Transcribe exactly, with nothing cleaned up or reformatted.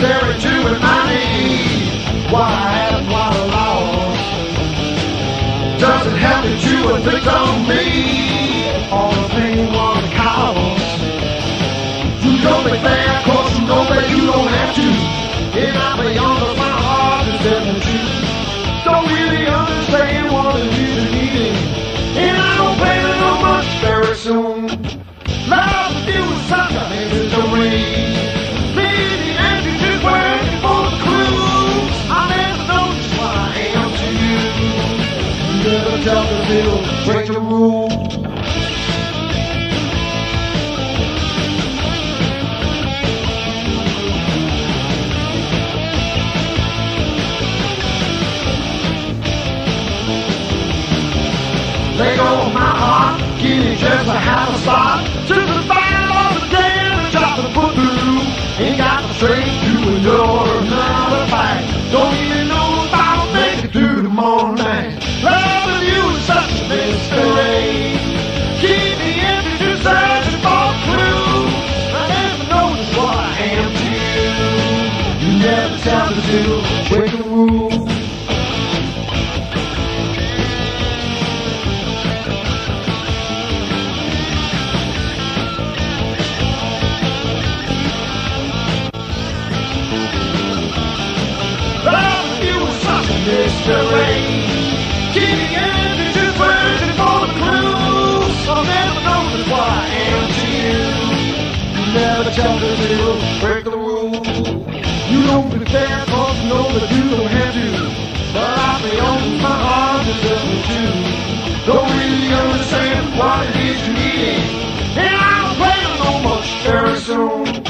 necessary to remind me what I have, what I lost. Doesn't help that you inflict on me all the pain one cause. You don't be fair, cause you know that you don't have to. And I be under my heart to tell the truth. Don't really understand what it is you need, and I don't plan it on much very soon. Love with you is such a misery. Leave the empty just waiting for the clues. I never know just what I am to you. You never tell the deal, break the rule. Let go of my heart, give me just a half a spot. Just the battle of the day and the chop of the put through. Ain't got the strength to endure another fight. Don't even know if I'll make it through the morning night. Love with you is such a mystery. Keep me empty, just searching for a clue. I never know just what I am to you. You never tell me to break the rules. Mystery. Keeping empty, just waiting for the clues. I'll never know just what I am to you. You never tell the deal, break the rules. You don't be fair, cause you know that you don't have to. But I'll be on my heart to tell the truth. Don't really understand what it is you need, and I don't plan on much very soon.